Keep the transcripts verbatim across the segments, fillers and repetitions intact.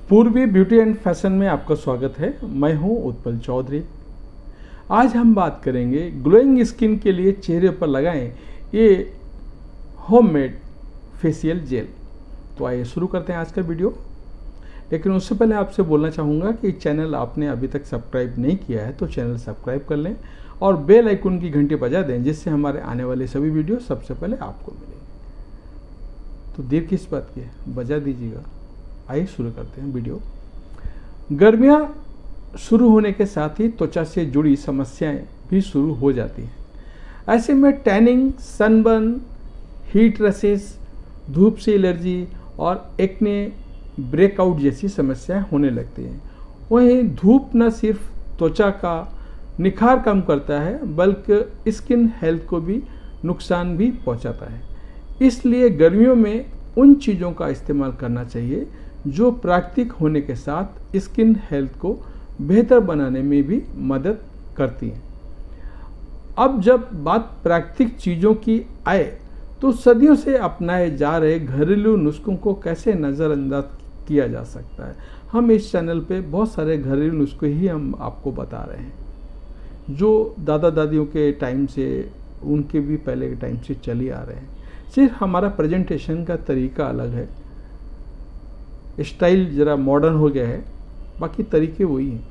पूर्वी beauty and fashion में आपका स्वागत है। मैं हूं उत्पल चौधरी। आज हम बात करेंगे ग्लोइंग स्किन के लिए चेहरे पर लगाएं ये होममेड फेशियल जेल। तो आइए शुरू करते हैं आज का वीडियो। लेकिन उससे पहले आपसे बोलना चाहूँगा कि चैनल आपने अभी तक सब्सक्राइब नहीं किया है तो चैनल सब्सक्राइब कर लें और बेल आइकन की घंटी बजा दें, जिससे हमारे आने वाले सभी वीडियो सबसे पहले आपको मिलेंगे। तो देर किस बात की है, बजा दीजिएगा। आइए शुरू करते हैं वीडियो। गर्मियाँ शुरू होने के साथ ही त्वचा से जुड़ी समस्याएं भी शुरू हो जाती हैं। ऐसे में टैनिंग, सनबर्न, हीट रैशेस, धूप से एलर्जी और एक्ने, ब्रेकआउट जैसी समस्याएं होने लगती हैं। वहीं धूप न सिर्फ त्वचा का निखार कम करता है बल्कि स्किन हेल्थ को भी नुकसान भी पहुंचाता है। इसलिए गर्मियों में उन चीज़ों का इस्तेमाल करना चाहिए जो प्राकृतिक होने के साथ स्किन हेल्थ को बेहतर बनाने में भी मदद करती हैं। अब जब बात प्राकृतिक चीज़ों की आए तो सदियों से अपनाए जा रहे घरेलू नुस्खों को कैसे नज़रअंदाज किया जा सकता है। हम इस चैनल पे बहुत सारे घरेलू नुस्खे ही हम आपको बता रहे हैं जो दादा दादियों के टाइम से, उनके भी पहले के टाइम से चले आ रहे हैं। सिर्फ हमारा प्रेजेंटेशन का तरीका अलग है, स्टाइल ज़रा मॉडर्न हो गया है, बाकी तरीके वही हैं।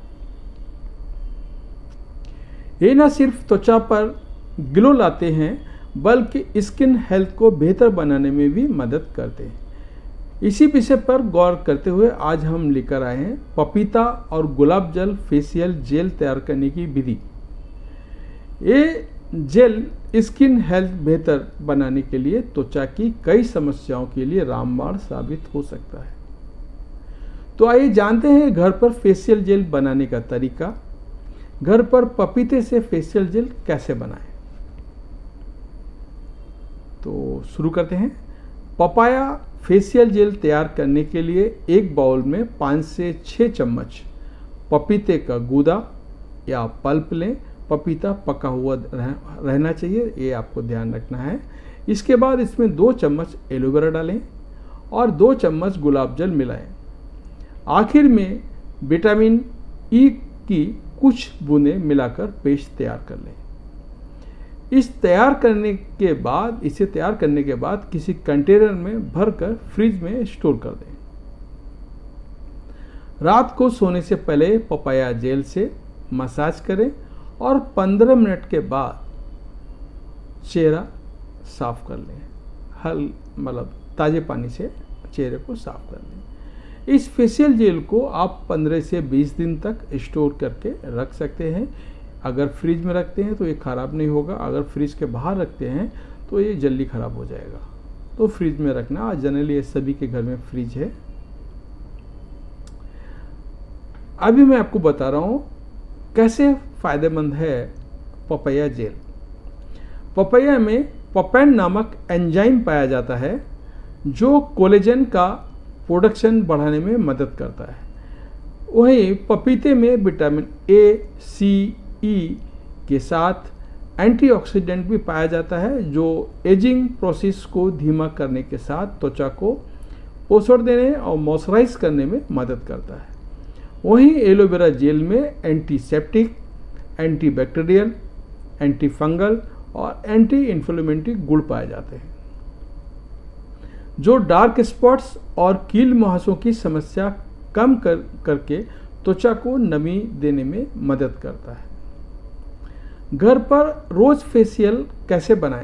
ये न सिर्फ त्वचा पर ग्लो लाते हैं बल्कि स्किन हेल्थ को बेहतर बनाने में भी मदद करते हैं। इसी विषय पर गौर करते हुए आज हम लेकर आए हैं पपीता और गुलाब जल फेशियल जेल तैयार करने की विधि। ये जेल स्किन हेल्थ बेहतर बनाने के लिए त्वचा की कई समस्याओं के लिए रामबाण साबित हो सकता है। तो आइए जानते हैं घर पर फेशियल जेल बनाने का तरीका। घर पर पपीते से फेशियल जेल कैसे बनाएं। तो शुरू करते हैं। पपाया फेशियल जेल तैयार करने के लिए एक बाउल में पाँच से छः चम्मच पपीते का गूदा या पल्प लें। पपीता पका हुआ रह, रहना चाहिए, ये आपको ध्यान रखना है। इसके बाद इसमें दो चम्मच एलोवेरा डालें और दो चम्मच गुलाब जल मिलाएं। आखिर में विटामिन ई की कुछ बूंदें मिलाकर पेस्ट तैयार कर लें। इस तैयार करने के बाद इसे तैयार करने के बाद किसी कंटेनर में भरकर फ्रिज में स्टोर कर दें। रात को सोने से पहले पपाया जेल से मसाज करें और पंद्रह मिनट के बाद चेहरा साफ कर लें। हल मतलब ताज़े पानी से चेहरे को साफ कर लें। इस फेशियल जेल को आप पंद्रह से बीस दिन तक स्टोर करके रख सकते हैं। अगर फ्रिज में रखते हैं तो ये ख़राब नहीं होगा, अगर फ्रिज के बाहर रखते हैं तो ये जल्दी ख़राब हो जाएगा। तो फ्रिज में रखना, आज जनरली ये सभी के घर में फ्रिज है। अभी मैं आपको बता रहा हूँ कैसे फ़ायदेमंद है पपैया जेल। पपैया में पपैन नामक एंजाइम पाया जाता है जो कोलेजन का प्रोडक्शन बढ़ाने में मदद करता है। वहीं पपीते में विटामिन ए, सी, ई के साथ एंटीऑक्सीडेंट भी पाया जाता है जो एजिंग प्रोसेस को धीमा करने के साथ त्वचा को पोषण देने और मॉइस्चराइज करने में मदद करता है। वहीं एलोवेरा जेल में एंटीसेप्टिक, एंटीबैक्टीरियल, एंटी फंगल और एंटी इन्फ्लेमेटरी गुण पाए जाते हैं जो डार्क स्पॉट्स और कील मुहासों की समस्या कम कर करके त्वचा को नमी देने में मदद करता है। घर पर रोज फेशियल कैसे बनाएं।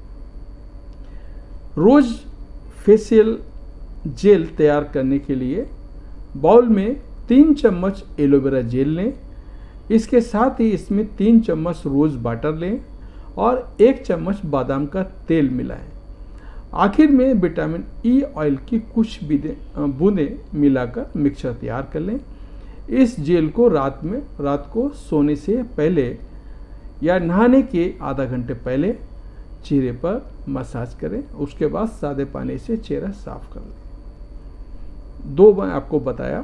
रोज फेशियल जेल तैयार करने के लिए बाउल में तीन चम्मच एलोवेरा जेल लें। इसके साथ ही इसमें तीन चम्मच रोज वाटर लें और एक चम्मच बादाम का तेल मिलाएं। आखिर में विटामिन ई ऑयल की कुछ बूंदें मिलाकर मिक्सचर तैयार कर लें। इस जेल को रात में रात को सोने से पहले या नहाने के आधा घंटे पहले चेहरे पर मसाज करें। उसके बाद सादे पानी से चेहरा साफ कर लें। दो मैं आपको बताया।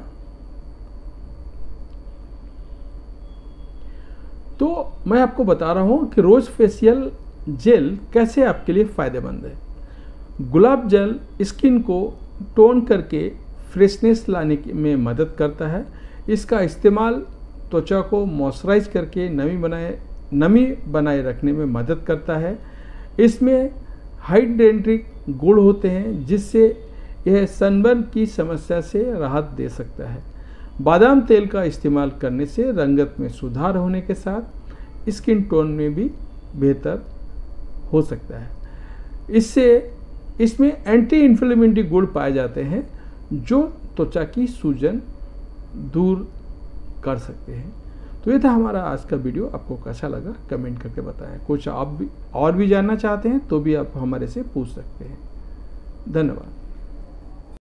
तो मैं आपको बता रहा हूं कि रोज फेशियल जेल कैसे आपके लिए फ़ायदेमंद है। गुलाब जल स्किन को टोन करके फ्रेशनेस लाने में मदद करता है। इसका इस्तेमाल त्वचा को मॉइस्चराइज करके नमी बनाए नमी बनाए रखने में मदद करता है। इसमें हाइड्रेंट्रिक गुण होते हैं जिससे यह सनबर्न की समस्या से राहत दे सकता है। बादाम तेल का इस्तेमाल करने से रंगत में सुधार होने के साथ स्किन टोन में भी बेहतर हो सकता है। इससे इसमें एंटी इन्फ्लेमेटरी गुण पाए जाते हैं जो त्वचा की सूजन दूर कर सकते हैं। तो ये था हमारा आज का वीडियो। आपको कैसा लगा कमेंट करके बताएं। कुछ आप भी और भी जानना चाहते हैं तो भी आप हमारे से पूछ सकते हैं। धन्यवाद।